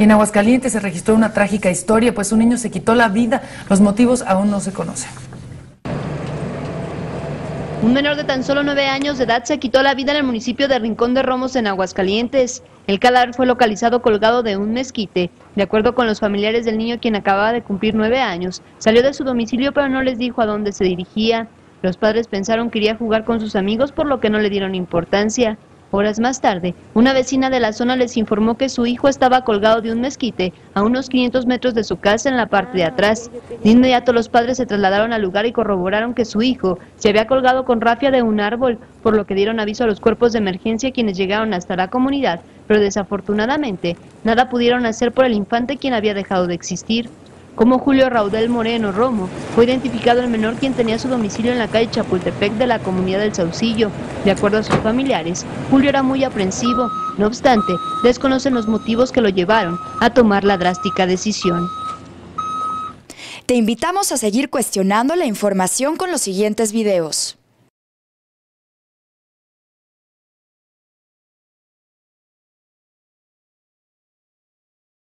Y en Aguascalientes se registró una trágica historia, pues un niño se quitó la vida. Los motivos aún no se conocen. Un menor de tan solo 9 años de edad se quitó la vida en el municipio de Rincón de Romos, en Aguascalientes. El cadáver fue localizado colgado de un mezquite. De acuerdo con los familiares del niño, quien acababa de cumplir 9 años, salió de su domicilio pero no les dijo a dónde se dirigía. Los padres pensaron que iría a jugar con sus amigos, por lo que no le dieron importancia. Horas más tarde, una vecina de la zona les informó que su hijo estaba colgado de un mezquite a unos 500 metros de su casa en la parte de atrás. De inmediato los padres se trasladaron al lugar y corroboraron que su hijo se había colgado con rafia de un árbol, por lo que dieron aviso a los cuerpos de emergencia, quienes llegaron hasta la comunidad, pero desafortunadamente nada pudieron hacer por el infante, quien había dejado de existir. Como Julio Raudel Moreno Romo, fue identificado el menor, quien tenía su domicilio en la calle Chapultepec de la comunidad del Saucillo. De acuerdo a sus familiares, Julio era muy aprensivo. No obstante, desconocen los motivos que lo llevaron a tomar la drástica decisión. Te invitamos a seguir cuestionando la información con los siguientes videos.